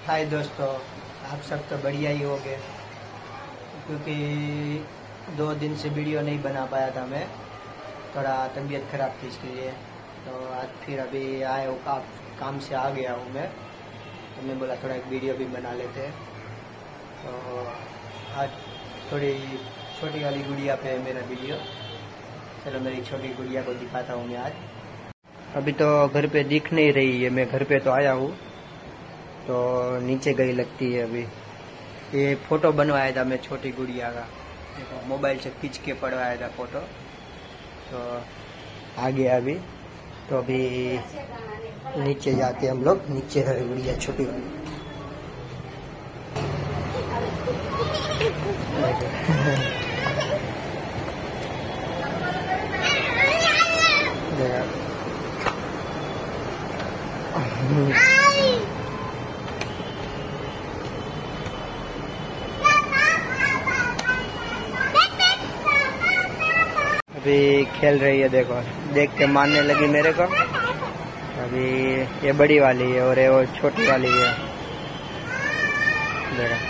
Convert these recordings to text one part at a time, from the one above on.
हाय दोस्तों, आप सब तो बढ़िया ही होंगे क्योंकि 2 दिन से वीडियो नहीं बना पाया था मैं, थोड़ा तबीयत खराब थी इसके लिए। तो आज फिर अभी आए हो काम से आ गया हूँ मैं, तो मैं बोला थोड़ा एक वीडियो भी बना लेते हैं। तो आज थोड़ी छोटी वाली गुड़िया पे है मेरा वीडियो। चलो मेरी छोटी गुड़िया को दिखाता हूँ मैं आज। अभी तो घर पे दिख नहीं रही है, मैं घर पे तो आया हूँ, तो नीचे गई लगती है। अभी ये फोटो बनवाया था मैं छोटी गुड़िया का, देखो मोबाइल से खींच के पड़वाया था फोटो, तो आ गया अभी। तो अभी नीचे जाते हम लोग, नीचे है गुड़िया छोटी वाली। अभी खेल रही है, देखो देख के मारने लगी मेरे को। अभी ये बड़ी वाली है और ये वो छोटी वाली है, देखो।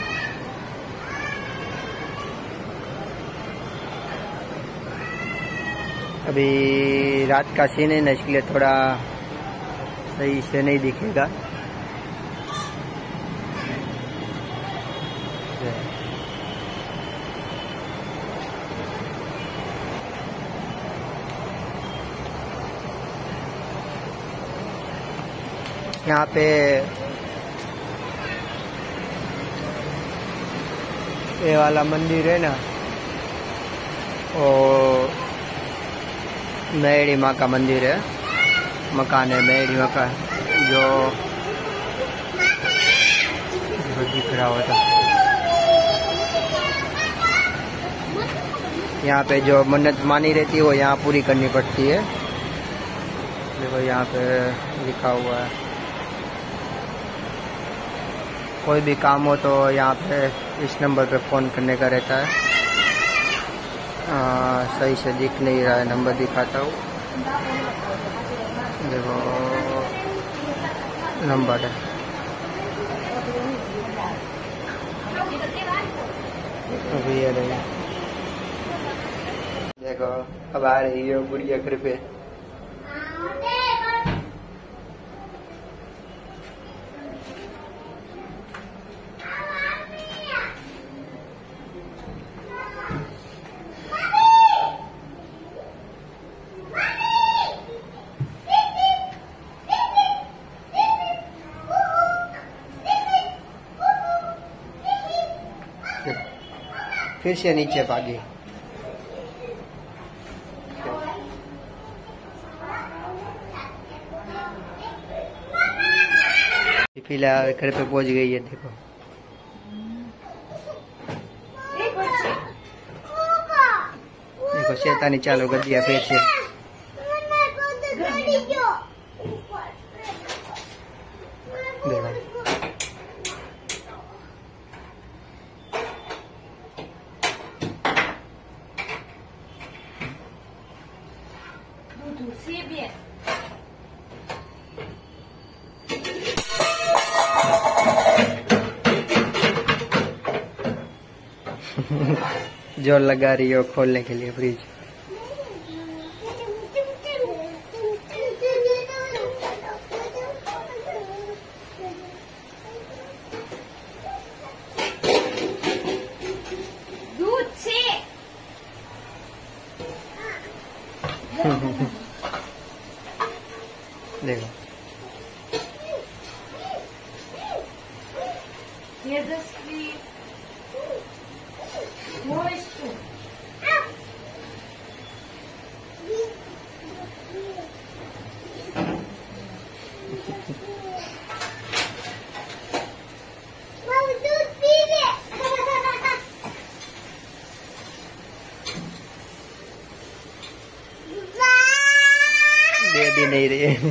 अभी रात का सीन है ना, इसके लिए थोड़ा सही से नहीं दिखेगा। यहाँ पे ये वाला मंदिर है ना, वो मेहड़ी माँ का मंदिर है, मकान है मेहड़ी माँ का, जो दिख रहा होता। यहाँ पे जो मन्नत मानी रहती है वो यहाँ पूरी करनी पड़ती है। देखो यहाँ पे लिखा हुआ है, कोई भी काम हो तो यहाँ पे इस नंबर पे फ़ोन करने का रहता है। सही से दिख नहीं रहा है, नंबर दिखाता हूँ, देखो नंबर है। अभी ये रही, देखो अब आ रही है गुड़िया घर पे। फिर से नीचे भागी। फिलहाल घर पे पहुंच गई है, देखो। देखो शैतानी चालू कर दिया फिर से। देखो जोर लगा रही हो खोलने के लिए फ्रिज। दूध से देखो ये दस्ती moisto. दे भी नहीं रही है।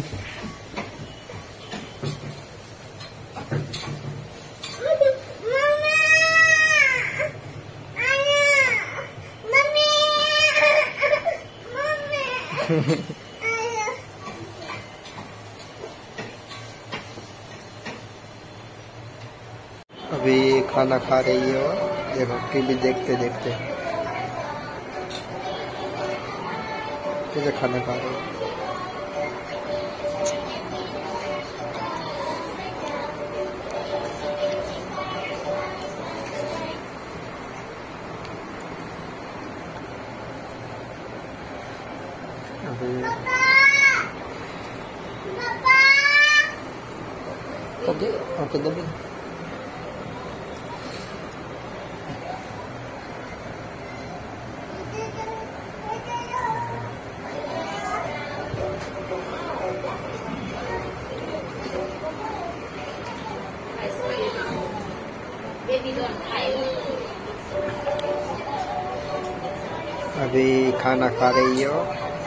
अभी खाना खा रही है और देखो टीवी देखते देखते कैसे खाना खा रही है। अभी ओके दबी अभी खाना खा रही हो।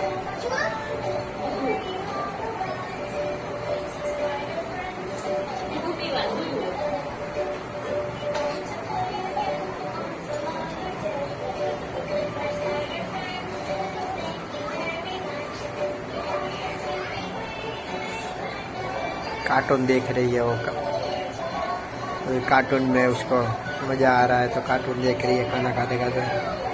कार्टून देख रही है वो कार्टून में उसको मजा आ रहा है तो कार्टून देख रही है खाना खाते खाते।